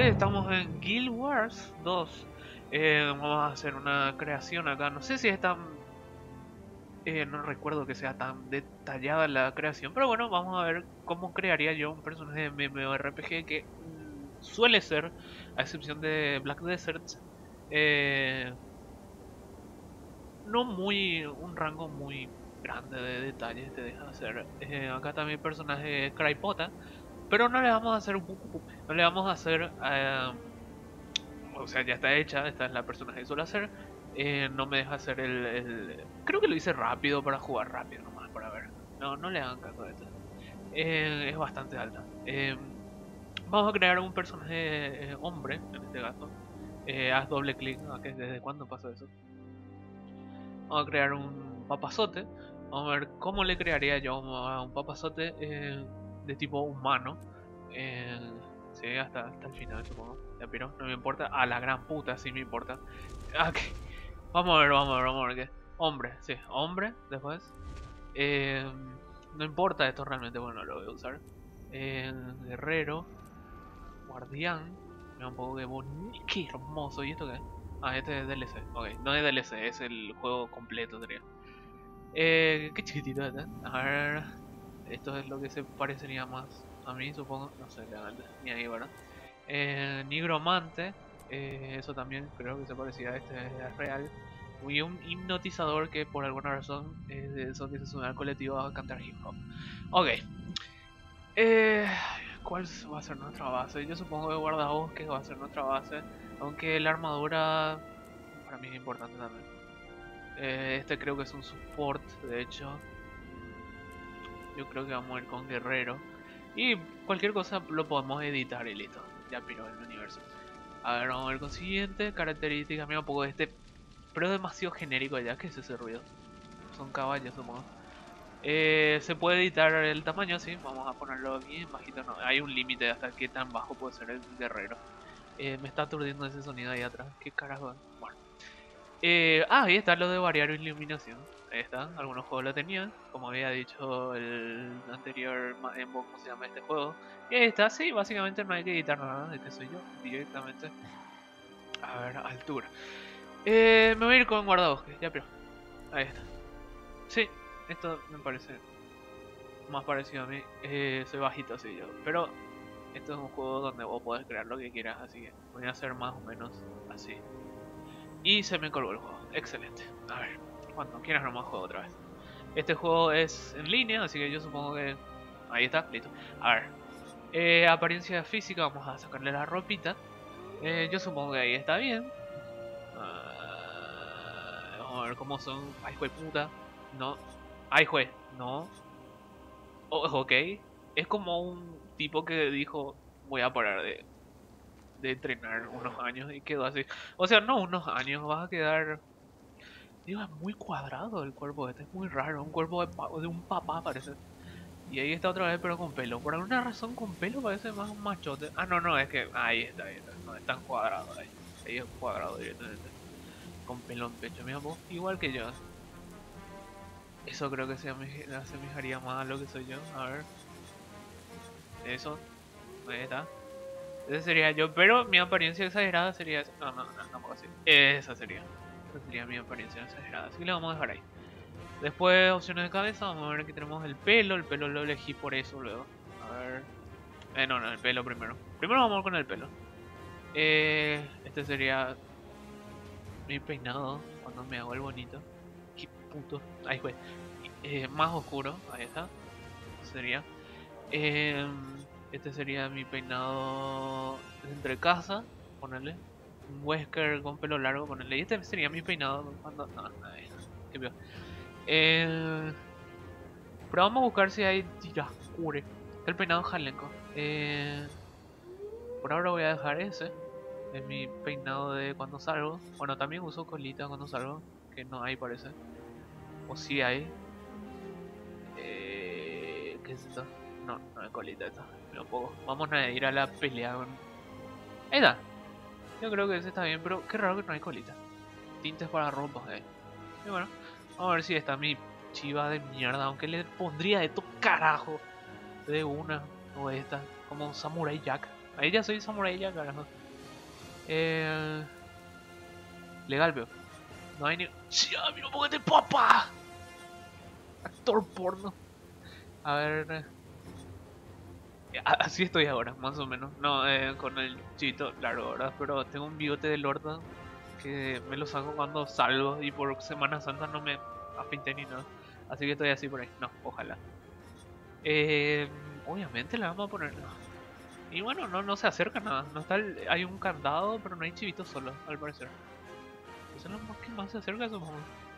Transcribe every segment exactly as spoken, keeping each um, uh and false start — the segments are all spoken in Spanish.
estamos en Guild Wars dos. Eh, vamos a hacer una creación acá. No sé si es tan... eh, no recuerdo que sea tan detallada la creación. Pero bueno, vamos a ver cómo crearía yo un personaje de MMORPG que mm, suele ser, a excepción de Black Desert, eh, no muy... un rango muy grande de detalles te deja hacer. Eh, acá también el personaje Crypota. Pero no le vamos a hacer... No le vamos a hacer... eh, o sea, ya está hecha, esta es la personaje que suelo hacer. Eh, no me deja hacer el, el- Creo que lo hice rápido para jugar rápido nomás, para ver. No, no le hagan caso a esto. Eh, es bastante alta. Eh, vamos a crear un personaje eh, hombre, en este caso. Eh, haz doble clic, ¿a qué- ¿desde cuándo pasó eso? Vamos a crear un papazote. Vamos a ver cómo le crearía yo a un papazote eh, de tipo humano. Eh, sí, hasta, hasta el final supongo. Ya, pero no me importa. A la gran puta, sí me importa. Ok. Vamos a ver, vamos a ver, vamos a ver qué. Hombre, sí, hombre, después. Eh, no importa esto realmente, bueno, lo voy a usar. Eh, guerrero, guardián. Mira un poco de bonito. Qué hermoso. ¿Y esto qué? Ah, este es D L C. Ok, no es D L C, es el juego completo, sería. Eh, qué chiquitito este. A ver, esto es lo que se parecería más a mí, supongo. No sé, legalmente, ni ahí, ¿verdad? Eh, Nigromante, eh, eso también creo que se parecía a este, es real. Y un hipnotizador que por alguna razón es de eso que se sube al colectivo a cantar hip hop. Ok, eh, ¿cuál va a ser nuestra base? Yo supongo que guardabosques va a ser nuestra base, aunque la armadura para mí es importante también. Eh, este creo que es un support, de hecho. Yo creo que vamos a ir con guerrero. Y cualquier cosa lo podemos editar y listo. Ya piró el universo. A ver, vamos a ver con siguiente. Características, mira un poco de este. Pero es demasiado genérico ya. ¿Qué es ese ruido? Son caballos, supongo. Eh, se puede editar el tamaño, sí. Vamos a ponerlo bien bajito. No, hay un límite hasta qué tan bajo puede ser el guerrero. Eh, me está aturdiendo ese sonido ahí atrás. ¿Qué carajo? Bueno. Eh, ah, ahí está lo de variar iluminación. Ahí está, algunos juegos lo tenían, como había dicho el anterior ma- en ¿cómo se llama este juego? Y ahí está, sí, básicamente no hay que editar nada, este soy yo, directamente. A ver, altura. Eh, me voy a ir con guardabosques, ya pero. Ahí está. Sí, esto me parece más parecido a mí. Eh, soy bajito, sí yo. Pero esto es un juego donde vos podés crear lo que quieras, así que voy a hacer más o menos así. Y se me colgó el juego. Excelente. A ver, cuando quieras nomás juego otra vez. Este juego es en línea, así que yo supongo que... Ahí está, listo. A ver. Eh, apariencia física, vamos a sacarle la ropita. Eh, yo supongo que ahí está bien. Ah, vamos a ver cómo son. Ay, jue puta. No. Ay, jue. No. Oh, ok. Es como un tipo que dijo, voy a parar de, de entrenar unos años y quedó así. O sea, no unos años, vas a quedar... Digo, es muy cuadrado el cuerpo este, es muy raro, un cuerpo de, pa- de un papá parece. Y ahí está otra vez, pero con pelo. Por alguna razón con pelo parece más un machote. Ah, no, no, es que ahí está, ahí está. No es tan cuadrado ahí. Ahí es cuadrado directamente. Con pelo en pecho, mira vos, igual que yo. Eso creo que se ame- asemejaría más a lo que soy yo. A ver, eso, ahí está. Ese sería yo, pero mi apariencia exagerada sería esa. No, no, no, tampoco así. Esa sería. Esa sería mi apariencia exagerada. Así que la vamos a dejar ahí. Después, opciones de cabeza, vamos a ver que tenemos el pelo. El pelo lo elegí por eso luego. A ver. Eh, no, no, el pelo primero. Primero vamos con el pelo. Eh, este sería mi peinado cuando me hago el bonito. Qué puto. Ahí fue. Eh, más oscuro, ahí está. Sería. Eh, este sería mi peinado entre casa, ponerle. Un Wesker con pelo largo, ponerle. Y este sería mi peinado cuando. No, no, ahí. Qué peor. Eh, pero vamos a buscar si hay Tirakure. El peinado jalenco. Eh, por ahora voy a dejar ese. Es mi peinado de cuando salgo. Bueno, también uso colita cuando salgo. Que no hay, parece. O sí hay. Eh, ¿Qué es esto? No, no hay colita esto. Me lo pongo. Vamos a ir a la pelea con... Ahí está. Yo creo que ese está bien, pero qué raro que no hay colita. Tintes para ropa, eh. Y bueno, vamos a ver si está mi chiva de mierda. Aunque le pondría de todo carajo. De una o esta. Como un Samurai Jack. Ahí ya soy samurai ya, carajo. Eh... Legal, veo. No hay ni... ¡Sí, ah, mira un poco de papa! Actor porno. A ver... eh, Así estoy ahora, más o menos. No, eh, con el chito largo, ¿verdad? Pero tengo un bigote de lorda que me lo saco cuando salgo y por Semana Santa no me afeité ni nada. Así que estoy así por ahí. No, ojalá. Eh, obviamente le vamos a poner... Y bueno, no, no se acerca nada. No está el- hay un candado, pero no hay chivitos solo, al parecer. Eso es lo más que más se acerca, supongo.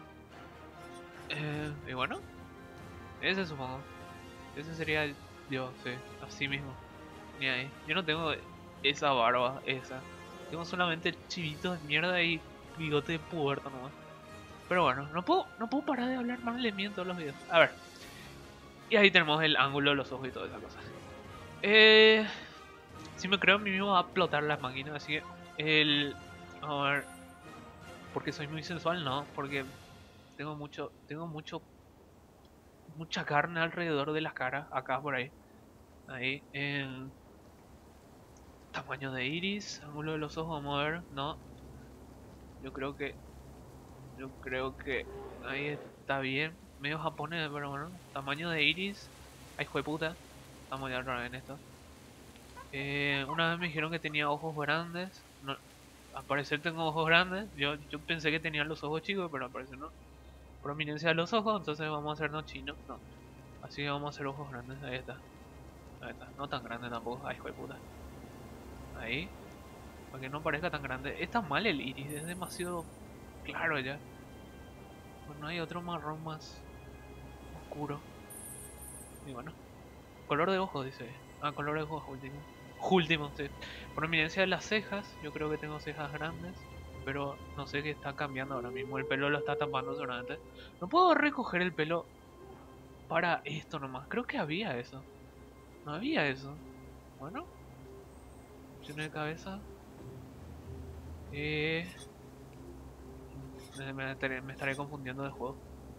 Eh, y bueno, ese supongo. Ese sería el Dios, sí, así mismo. Ni ahí. Yo no tengo esa barba, esa. Tengo solamente chivitos de mierda y bigote de puberto nomás. Pero bueno, no puedo, no puedo parar de hablar mal de mí en todos los videos. A ver. Y ahí tenemos el ángulo de los ojos y toda esa cosa. Eh, si me creo a mí mismo va a explotar las máquinas, así que el... A ver, porque soy muy sensual, no, porque tengo mucho, tengo mucho, mucha carne alrededor de la cara, acá por ahí. Ahí, en tamaño de iris, ángulo de los ojos, vamos a ver, no, yo creo que, yo creo que ahí está bien, medio japonés, pero bueno, tamaño de iris, ay, hijo de puta, estamos ya otra vez en esto. Eh, una vez me dijeron que tenía ojos grandes, no, al parecer tengo ojos grandes, yo, yo pensé que tenía los ojos chicos, pero al parecer no. Prominencia de los ojos, entonces vamos a hacernos chinos, no. Así que vamos a hacer ojos grandes, ahí está. Ahí está, no tan grande tampoco, ay hijo de puta. Ahí, para que no parezca tan grande. Está mal el iris, es demasiado claro ya. Pues no hay otro marrón más oscuro. Y bueno, color de ojos dice. Ah, color de ojos último. Último, sí. Prominencia de las cejas, yo creo que tengo cejas grandes. Pero no sé qué está cambiando ahora mismo. El pelo lo está tapando seguramente. No puedo recoger el pelo para esto nomás. Creo que había eso. No había eso. Bueno. Opción de cabeza. Eh... Me, me estaré, me estaré confundiendo de juego.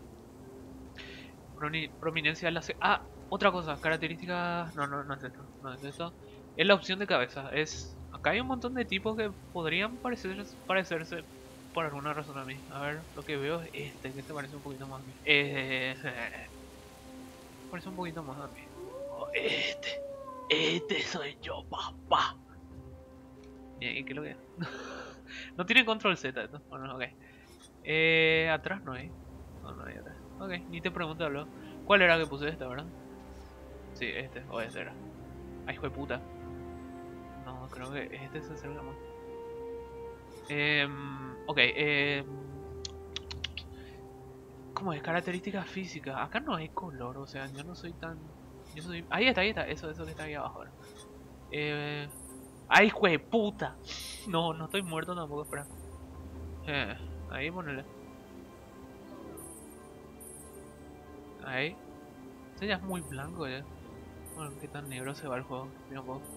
Proni- prominencia de la ce- Ah, otra cosa. Características... No, no, no es esto. No es esto. Es la opción de cabeza. Es... Acá hay un montón de tipos que podrían parecer, parecerse por alguna razón a mí. A ver, lo que veo es este, que se parece un poquito más a mí. Eh... Parece un poquito más a mí. Oh, este. Este soy yo, papá. ¿Y qué es lo que es? No tiene control Z esto. Bueno, ok. Eh, atrás no hay. No, no hay atrás. Ok, ni te pregunto, hablo. ¿Cuál era que puse esta, verdad? Sí, este, o este era. Ay, hijo de puta. No, creo que este se acerca más. Eh, ok, eh, ¿cómo es? Características físicas. Acá no hay color, o sea, yo no soy tan. Yo soy. Ahí está, ahí está. Eso, eso que está ahí abajo. Ahora. Eh, ay, hijo de puta. No, no estoy muerto tampoco, espera. Eh, ahí ponele. Ahí. Este ya es muy blanco ya. Bueno, qué tan negro se va el juego. Mira un poco.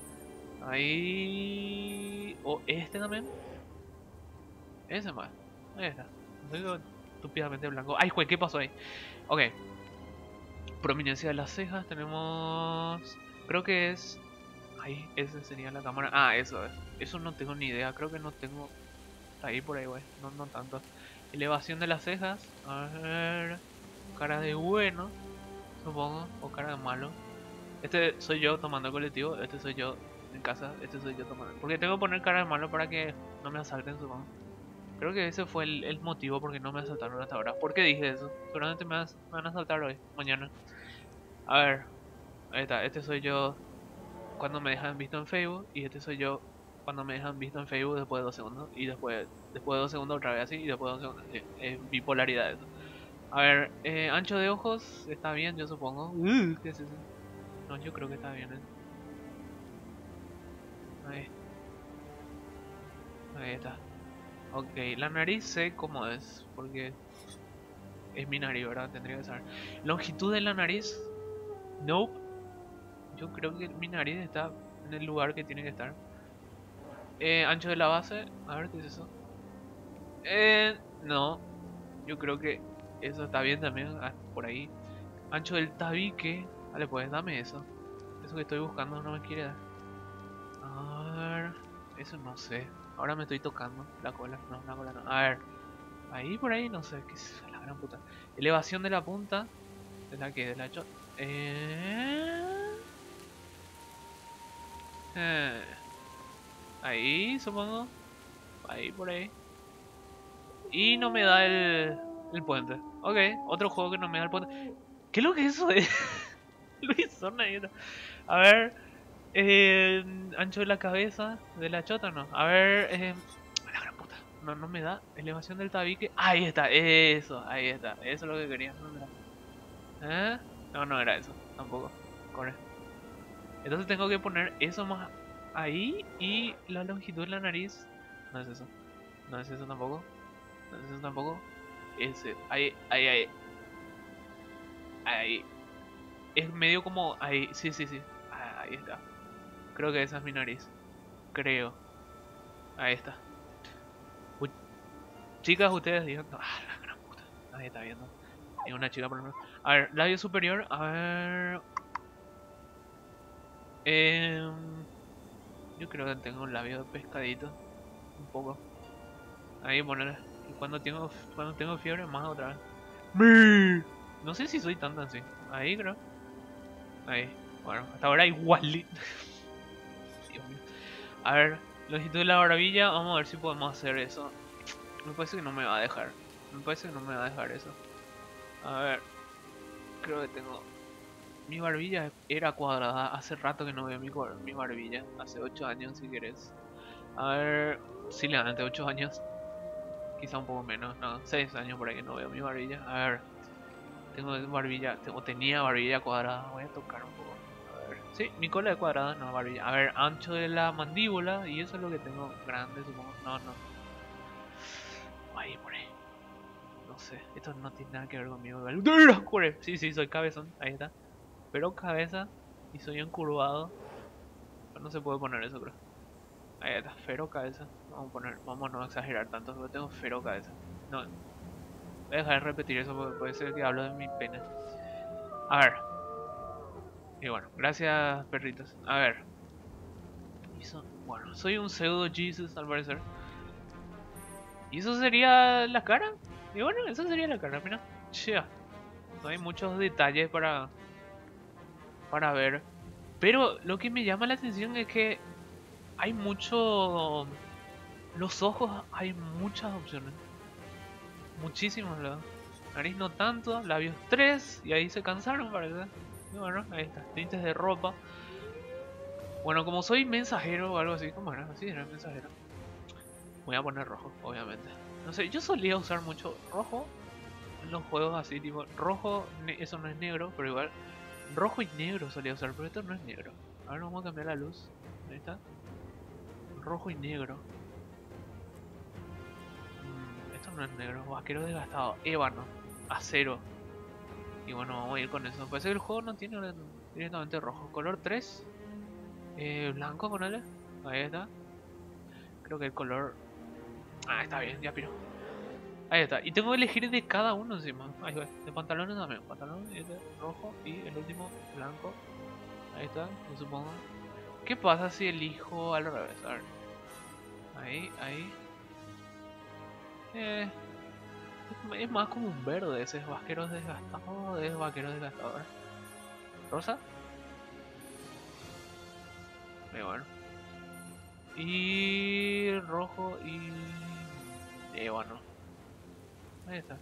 Ahí. O este también. Ese más. Ahí está. No digo estúpidamente blanco. Ay, jue, ¿qué pasó ahí? Ok. Prominencia de las cejas. Tenemos. Creo que es. Ahí, ese sería la cámara. Ah, eso es. Eso no tengo ni idea. Creo que no tengo. Está ahí por ahí, güey. No, no tanto. Elevación de las cejas. A ver. Cara de bueno. Supongo. O cara de malo. Este soy yo tomando colectivo. Este soy yo en casa. Este soy yo tomando. Porque tengo que poner cara de malo para que no me asalten, supongo. Creo que ese fue el, el motivo por qué no me asaltaron hasta ahora. ¿Por qué dije eso? Seguramente me, vas- me van a asaltar hoy, mañana. A ver, ahí está. Este soy yo cuando me dejan visto en Facebook. Y este soy yo cuando me dejan visto en Facebook después de dos segundos. Y después, después de dos segundos otra vez así. Y después de dos segundos. Sí, es bipolaridad eso. A ver, eh, ancho de ojos. Está bien, yo supongo. Uh, ¿qué es eso? No, yo creo que está bien. ¿Eh? Ahí, ahí está. Ok, la nariz sé cómo es. Porque es mi nariz, ¿verdad? Tendría que saber. Longitud de la nariz. Nope. Yo creo que mi nariz está en el lugar que tiene que estar. Eh, ancho de la base. A ver qué es eso. Eh, no. Yo creo que eso está bien también. Ah, por ahí. Ancho del tabique. Vale, pues dame eso. Eso que estoy buscando no me quiere dar. A ver, eso no sé. Ahora me estoy tocando la cola. No, la cola no. A ver, ahí por ahí no sé. ¿Qué es la gran puta? Elevación de la punta. ¿De la que? ¿De la chota? Eh... eh... Ahí, supongo. Ahí, por ahí. Y no me da el, el puente. Ok, otro juego que no me da el puente. ¿Qué es lo que es eso? Luis Zona. A ver, eh, ancho de la cabeza de la chota, no. A ver, eh, la gran puta. No, no me da elevación del tabique. Ahí está, eso, ahí está. Eso es lo que quería. No, me da. ¿Eh? No, no era eso, tampoco. Corre. Entonces tengo que poner eso más ahí y la longitud de la nariz. No es eso. No es eso tampoco. No es eso tampoco. Ese. Ahí, ahí, ahí. Ahí. Es medio como ahí. Sí, sí, sí. Ah, ahí está. Creo que esa es mi nariz. Creo. Ahí está. Uy, chicas, ustedes digan. Ah, la gran puta. Nadie está viendo. Hay una chica por lo menos. A ver, labio superior. A ver. Eh, yo creo que tengo un labio de pescadito. Un poco. Ahí poner. Y cuando tengo, cuando tengo fiebre, más otra vez. ¡Mi! No sé si soy tan así. Ahí creo. Ahí. Bueno, hasta ahora igual. Dios mío. A ver, longitud de la barbilla. Vamos a ver si podemos hacer eso. Me parece que no me va a dejar. Me parece que no me va a dejar eso. A ver. Creo que tengo... Mi barbilla era cuadrada. Hace rato que no veo mi, mi barbilla. Hace ocho años si quieres. A ver... Sí, legalmente ocho años. Quizá un poco menos. No, seis años por ahí que no veo mi barbilla. A ver... Tengo barbilla... Tengo, tenía barbilla cuadrada. Voy a tocar un poco. A ver... Sí, mi cola es cuadrada, no barbilla. A ver, ancho de la mandíbula. Y eso es lo que tengo grande, supongo. No, no. Ahí, por ahí. No sé, esto no tiene nada que ver conmigo. Sí, sí, soy cabezón, ahí está. Pero cabeza y soy encurvado. Pero no se puede poner eso, creo. Ahí está, fero cabeza. Vamos a poner, vamos a no exagerar tanto, pero tengo fero cabeza. No, voy a dejar de repetir eso porque puede ser que hablo de mi pene. A ver. Y bueno, gracias perritos. A ver. Eso, bueno, soy un pseudo Jesus al parecer. ¿Y eso sería la cara? Y bueno, eso sería la cara, mira. Yeah. No hay muchos detalles para, para ver. Pero lo que me llama la atención es que hay mucho... Los ojos hay muchas opciones. Muchísimas, ¿verdad? Nariz no tanto, labios tres. Y ahí se cansaron, parece. Y bueno, ahí está. Tintes de ropa. Bueno, como soy mensajero o algo así, ¿cómo era? Así era mensajero. Voy a poner rojo, obviamente. No sé, yo solía usar mucho rojo en los juegos así, tipo rojo, eso no es negro, pero igual rojo y negro solía usar, pero esto no es negro. Ahora vamos a cambiar la luz. Ahí está. Rojo y negro. Mm, esto no es negro. Vaquero desgastado. Ébano. Acero. Y bueno, vamos a ir con eso. Parece que el juego no tiene directamente rojo. Color tres. Eh, blanco, ponele. Ahí está. Creo que el color... Ah, está bien, ya piro. Ahí está. Y tengo que elegir de cada uno encima. Ahí va. De pantalones también. Pantalón este, rojo y el último blanco. Ahí está, yo supongo. ¿Qué pasa si elijo al revés? A ver. Ahí, ahí. Eh, es más como un verde. Ese es vaquero desgastado. Es vaquero desgastado. A ver. ¿Rosa? Eh, bueno. Y rojo y... Eh, bueno. Ahí está.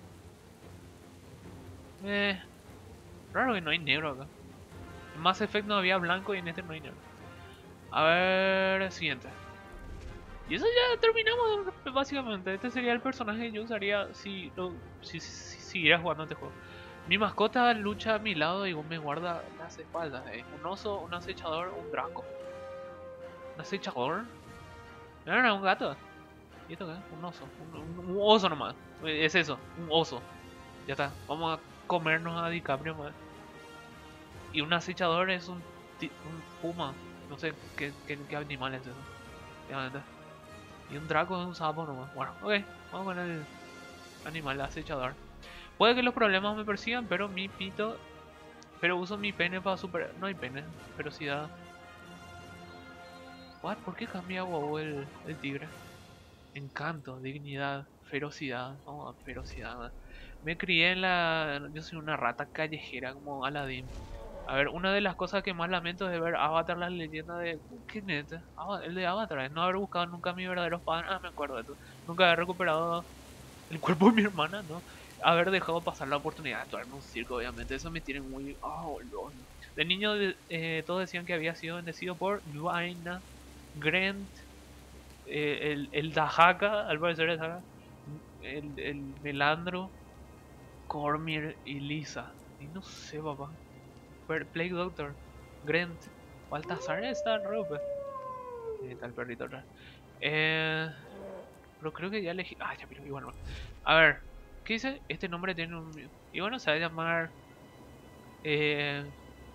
Eh, raro que no hay negro acá. En Mass Effect no había blanco y en este no hay negro. A ver, siguiente. Y eso ya terminamos básicamente. Este sería el personaje que yo usaría si, lo, si, si, si siguiera jugando este juego. Mi mascota lucha a mi lado y me guarda las espaldas. Eh. Un oso, un acechador, un draco. ¿Un acechador? No, no, un gato. ¿Y esto qué? Un oso. Un, un, un oso nomás. Es eso, un oso. Ya está. Vamos a comernos a DiCaprio más. Y un acechador es un, un puma. No sé qué, qué, qué animal es eso. Realmente. Y un draco es un sapo nomás. Bueno, ok. Vamos con el animal acechador. Puede que los problemas me persigan, pero mi pito... Pero uso mi pene para superar... No hay pene, pero sí da... What? ¿Por qué cambia wow el, el tigre? Encanto, dignidad, ferocidad. Oh, ferocidad. Me crié en la... Yo soy una rata callejera como Aladdin. A ver, una de las cosas que más lamento es de ver Avatar, la leyenda de... ¿Qué neta? Ah, el de Avatar, es no haber buscado nunca mi verdadero padre. Ah, me acuerdo de esto. Nunca haber recuperado el cuerpo de mi hermana, ¿no? Haber dejado pasar la oportunidad de actuar en un circo, obviamente. Eso me tiene muy... Oh, Lord. De niño eh, todos decían que había sido bendecido por Luaina, Grant, eh, el, el Dahaka, al parecer el Dahaka, el, el Melandro, Cormir y Lisa. Y no sé, papá. Plague Doctor, Grant, Baltasar está en ropa. Ahí está el perrito atrás. Eh, pero creo que ya elegí. Ah, ya, pero igual no. A ver, ¿qué dice? Este nombre tiene un. Y bueno, se va a llamar. Eh.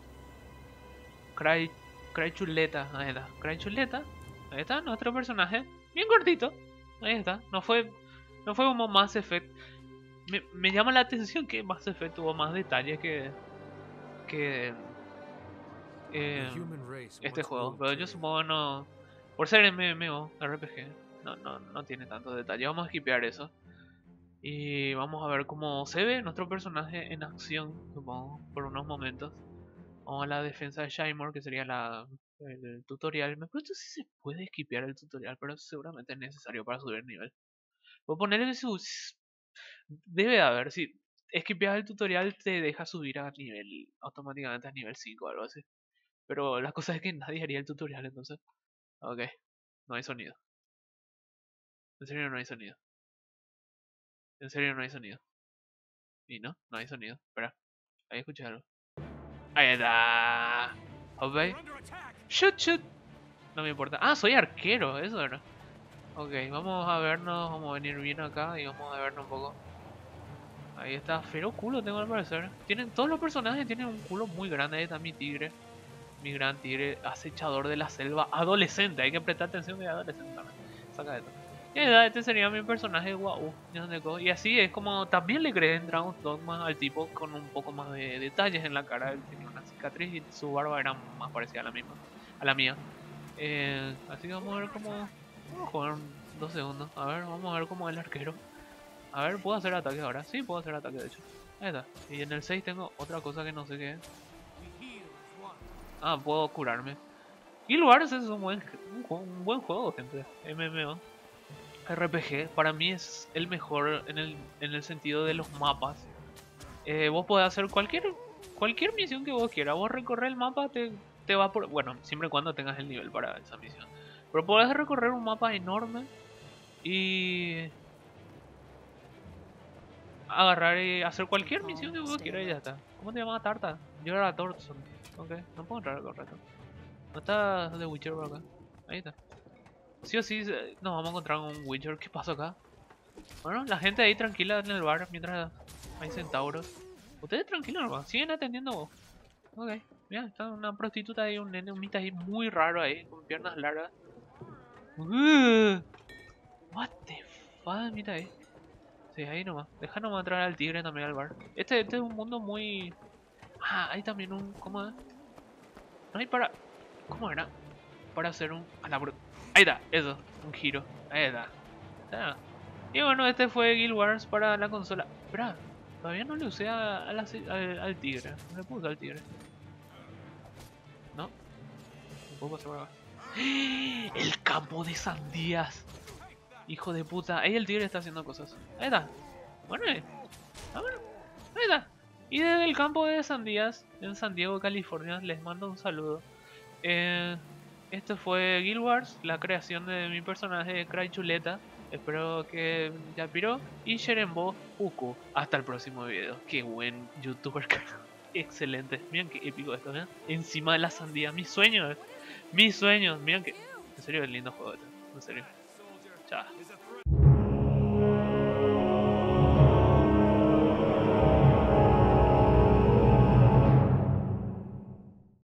Cry. Cry Chuleta. Ahí está. Cry Chuleta. Ahí está, nuestro personaje. Bien cortito. Ahí está. No fue. No fue como Mass Effect. Me, me llama la atención que Mass Effect tuvo más detalles que. Que. Eh, este juego. Pero yo supongo no. Por ser M M O, R P G. No, no, no tiene tantos detalles. Vamos a skipear eso. Y vamos a ver cómo se ve nuestro personaje en acción, supongo, por unos momentos. Vamos a la defensa de Shymore, que sería la, el tutorial. Me pregunto si se puede skipear el tutorial, pero seguramente es necesario para subir nivel. Voy a ponerle su... Debe haber, si skipeas el tutorial te deja subir a nivel, automáticamente a nivel cinco o algo así. Pero la cosa es que nadie haría el tutorial, entonces... Ok, no hay sonido. En serio no hay sonido. En serio no hay sonido. Y no, no hay sonido. Espera, ahí escuché algo. Ahí está. Ok. Shoot, shoot. No me importa. Ah, soy arquero, eso era. Ok, vamos a vernos, vamos a venir bien acá y vamos a vernos un poco. Ahí está, fero culo tengo al parecer. Tienen, todos los personajes tienen un culo muy grande. Ahí está mi tigre. Mi gran tigre, acechador de la selva, adolescente. Hay que prestar atención que es adolescente también. Saca esto. Y este sería mi personaje guau. Y así es como también le creé en Dragon's Dogma al tipo con un poco más de detalles en la cara. Él tenía una cicatriz y su barba era más parecida a la misma, a la mía. Eh, así que vamos a ver cómo. Vamos a jugar dos segundos. A ver, vamos a ver cómo es el arquero. A ver, ¿puedo hacer ataques ahora? Sí, puedo hacer ataques de hecho. Ahí está. Y en el seis tengo otra cosa que no sé qué es. Ah, puedo curarme. Guild Wars es un buen, un, un buen juego, gente. M M O. R P G. Para mí es el mejor en el, en el sentido de los mapas. Eh, vos podés hacer cualquier cualquier misión que vos quieras. Vos recorrer el mapa, te, te va por... Bueno, siempre y cuando tengas el nivel para esa misión. Pero podés recorrer un mapa enorme y... agarrar y hacer cualquier misión que vos quieras y ya está. ¿Cómo te llamas, Tarta? Yo era Thorson. Ok, no puedo entrar al correcto. ¿No está The Witcher por acá? Ahí está. Sí o sí nos vamos a encontrar un Witcher. ¿Qué pasó acá? Bueno, la gente ahí tranquila en el bar mientras hay centauros. Ustedes tranquilos nomás, siguen atendiendo vos. Ok, mira, está una prostituta ahí, un nene, un mita ahí muy raro ahí, con piernas largas. Uh, what the fuck, mira ahí. Sí, ahí nomás. Deja nomás entrar al tigre también al bar. Este, este es un mundo muy... Ah, hay también un... ¿Cómo es? No hay para... ¿Cómo era? Para hacer un... A la bro... Ahí está, eso, un giro. Ahí está. Ah. Y bueno, este fue Guild Wars para la consola. Espera, todavía no le usé a, a la, al, al tigre. No le puedo usar al tigre. No, no puedo pasar por acá. El campo de sandías. Hijo de puta. Ahí el tigre está haciendo cosas. Ahí está. Bueno, eh. Ah, bueno. Ahí está. Y desde el campo de sandías en San Diego, California, les mando un saludo. Eh, este fue Guild Wars, la creación de mi personaje Cry Chuleta. Espero que ya piró. Y Sherembo Uku. Hasta el próximo video. Qué buen youtuber. Excelente. Miren qué épico esto, ¿eh? Encima de la sandía. Mis sueños. Mis sueños. Miren que... En serio es lindo juego esto. En serio. Chao.